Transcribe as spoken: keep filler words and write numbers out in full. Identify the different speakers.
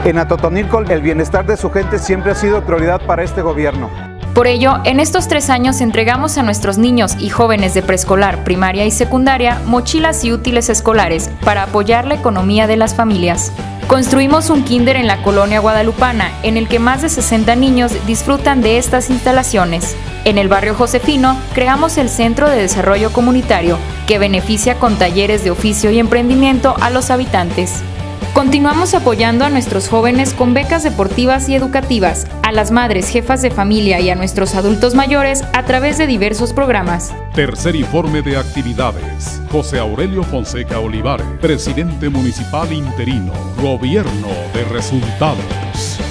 Speaker 1: En Atotonilco, el bienestar de su gente siempre ha sido prioridad para este gobierno.
Speaker 2: Por ello, en estos tres años entregamos a nuestros niños y jóvenes de preescolar, primaria y secundaria mochilas y útiles escolares para apoyar la economía de las familias. Construimos un kinder en la colonia guadalupana, en el que más de sesenta niños disfrutan de estas instalaciones. En el barrio Josefino, creamos el Centro de Desarrollo Comunitario, que beneficia con talleres de oficio y emprendimiento a los habitantes. Continuamos apoyando a nuestros jóvenes con becas deportivas y educativas, a las madres jefas de familia y a nuestros adultos mayores a través de diversos programas.
Speaker 3: Tercer informe de actividades. José Aurelio Fonseca Olivares, presidente municipal interino. Gobierno de resultados.